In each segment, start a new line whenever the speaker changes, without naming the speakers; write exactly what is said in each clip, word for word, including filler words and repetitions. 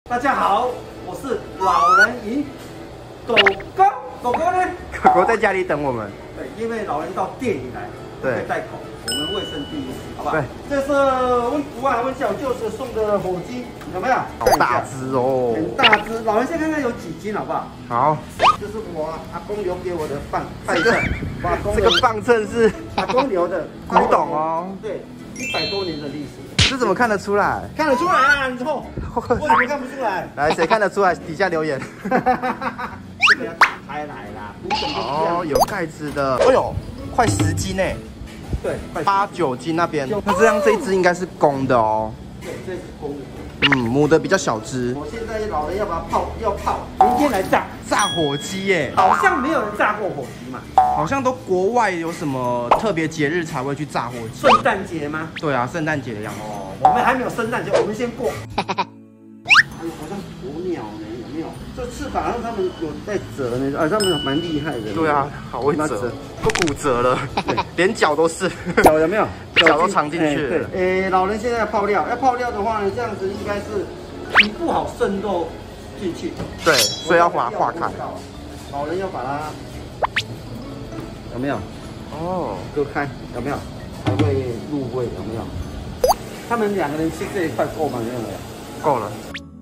大家好，我是老人与狗狗。狗狗呢？
狗狗在家里等我们。
对，因为老人到店里来，
对，
可以带狗，我们卫生第一，好不好？
对，
这是温福啊，温小舅子送的火鸡，有没有？
好大只哦，
很大只。老人先看看有几斤，好不好？
好，
这是我阿公留给我的饭饭秤，阿公
这个磅秤是
阿公留的，
古董哦。
对，一百多年的历史。
这怎么看得出来？
看得出来啊！你后为什么看不出来？
来，谁看得出来？底下留言。
这个要打开来啦，
哦，有盖子的。哎呦，快十斤呢。
对，
八九斤那边。那这样这一只应该是公的哦。
对，这是公的。
嗯，母的比较小只。
我现在老人要把它泡，要泡，明天来炸。
炸火鸡耶，
好像没有人炸过火鸡嘛。
好像都国外有什么特别节日才会去炸火鸡。
圣诞节吗？
对啊，圣诞节的样子。
哦，我们还没有圣诞节，我们先过。哎呦，好像鸵鸟呢，有没有？这翅膀上他们有在折呢，啊，他们蛮厉害的。
对啊，好会折，都骨折了，连脚都是。
脚有没有？
脚都藏进去了。
对，诶，老人现在要泡料，要泡料的话呢，这样子应该是皮不好渗透进去。
对，所以要把它化开。
老人要把它有没有？哦，割开有没有？才会入味有没有？他们两个人吃这一块够吗？你认为？
够了。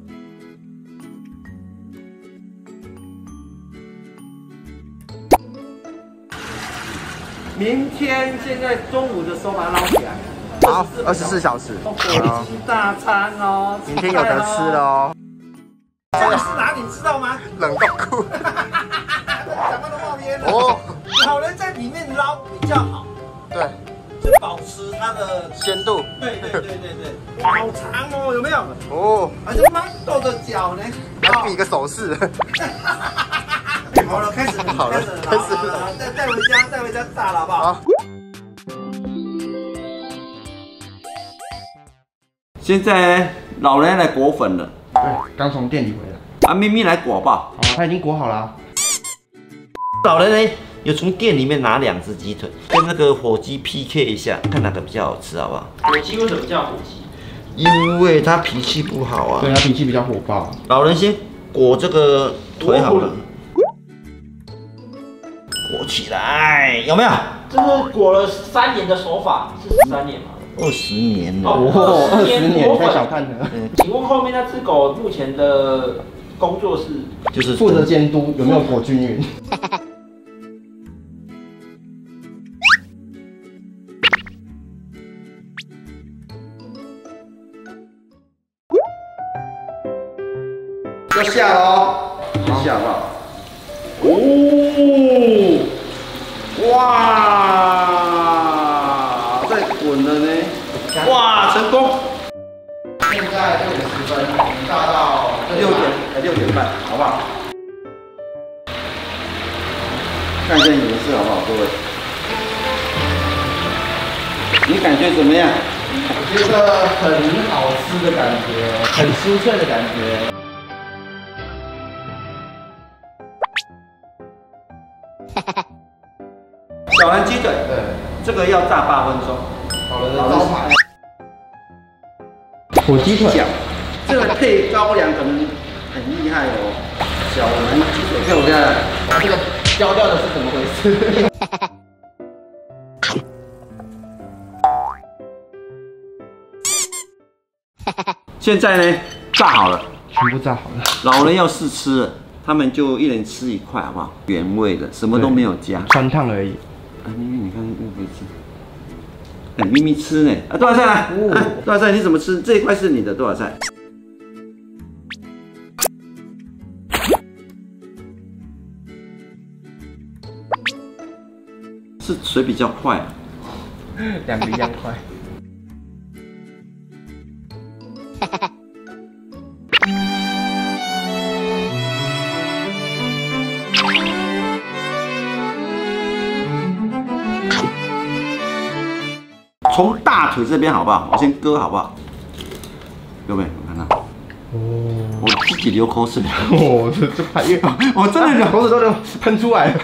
明天现在中午的时候把它捞起来。
好，二十四小时。
火鸡大餐哦，
明天有得吃了哦。
这个是哪里知道吗？
冷冻库。
讲话都冒烟了。
哦，
老人在里面捞比较好。
对，
就保持它的
鲜度。
对对对对对，好长哦，有没有？
哦，
而且蛮豆的脚呢，
要比个手势。
好了，开始，
好了，开始
了，带带回家，带回家炸了，好不好？好。现在老人来裹粉了。
对，刚从店里回来。
啊，咪咪来裹好不好？
好，他已经裹好了。
老人呢，有从店里面拿两只鸡腿，跟那个火鸡 P K 一下，看哪个比较好吃，好不好？
火鸡为什么叫火鸡？
因为它脾气不好啊。
对，它脾气比较火爆。
老人先裹这个腿好了。裹起来，有没有？
这是裹了三年的手法，是十三年吗？
二十年了。
哦，二十
年太小看了。
请问后面那只狗目前的工作是？
就是
负责监督有没有裹均匀。要下喽，先下好不好？哦，哇，在滚了呢，哇，成功！现在六点十分，我们炸到六点，呃六点半，好不好？看一下颜色好不好，各位？你感觉怎么样？我觉得很好吃的感觉，很酥脆的感觉。小蓝鸡腿，对，这个要炸八分钟。好了，招牌。火鸡腿，这个配高粱可能很厉害哦。小蓝鸡腿，看我看，这个焦掉的是怎么回事？现在呢，炸好了， 全部炸好了。
老人要试吃了，他们就一人吃一块，好不好？原味的，什么都没有加，
川烫而已。
啊，咪咪，你看又可以吃。哎，咪咪吃呢？啊，多少菜来？啊，多少菜？你怎么吃？这一块是你的多少菜？是水比较快，
两个一样快。
从大腿这边好不好？我先割好不好？各位，我看到，哦，我自己流口水了。
哦，这这拍越好，我真的流口水都流喷出来了。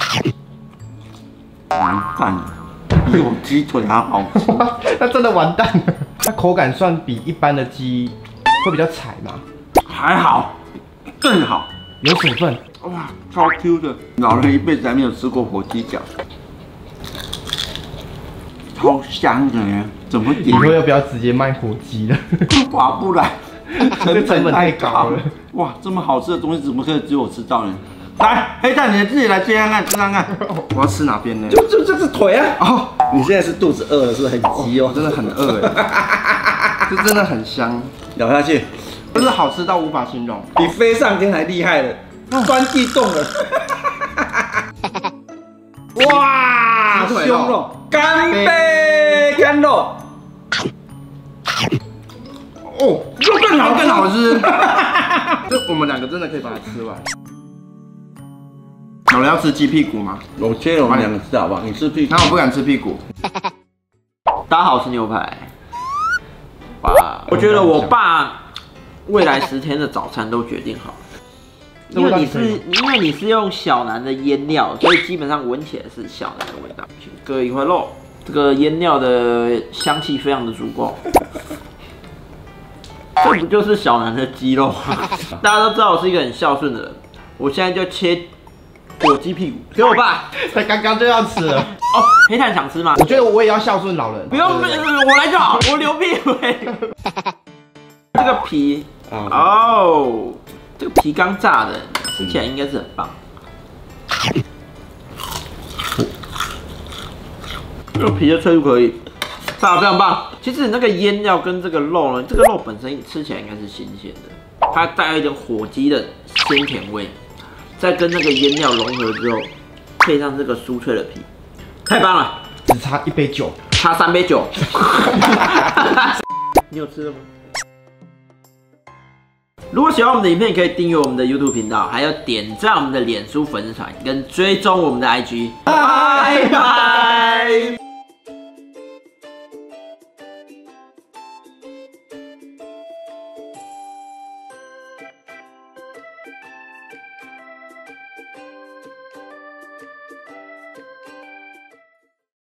完蛋了，比我鸡腿还好吃。
那真的完蛋了。它口感算比一般的鸡会比较柴嘛？ 还好，更好，
有水分，
哇，超 Q 的。老人一辈子还没有吃过火鸡脚，超香的耶！怎么点？
以后要不要直接卖火鸡了？
划不来，成
成本太高了。
哇，这么好吃的东西怎么可以只有我吃到呢？来，黑蛋，你自己来切看看，吃看看。我要吃哪边呢？
就就这是腿啊！
哦，
你现在是肚子饿了，是不是很急哦？
真的很饿哎，这真的很香，
咬下去，
真是好吃到无法形容，
比飞上天还厉害了，钻地洞了。哇，
腿
胸肉，干杯，干肉。
哦，又更好更好吃。这我们两个真的可以把它吃完。老了要吃鸡屁股吗？
我切了，我们两个吃好不好？你吃屁股，
那我不敢吃屁股。
大家好，我是牛排。哇，我觉得我爸未来十天的早餐都决定好，因为你是因为你是用小南的腌料，所以基本上闻起来是小南的味道。割一块肉，这个腌料的香气非常的足够。这不就是小南的鸡肉吗？大家都知道我是一个很孝顺的人，我现在就切火鸡屁股给我爸。
他刚刚就要吃了。
哦，黑炭想吃吗？
我觉得我也要孝顺老人。
不用，我来就好，我留屁尾。这个皮，哦，这个皮刚炸的，吃起来应该是很棒。这个皮的脆度可以，炸得非常棒。其实那个腌料跟这个肉呢，这个肉本身吃起来应该是新鲜的，它带有一点火鸡的鲜甜味，再跟那个腌料融合之后，配上这个酥脆的皮，太棒了！
只差一杯酒，
差三杯酒。你有吃了吗？如果喜欢我们的影片，可以订阅我们的 YouTube 频道，还有点赞我们的脸书粉丝团，跟追踪我们的 I G。拜拜。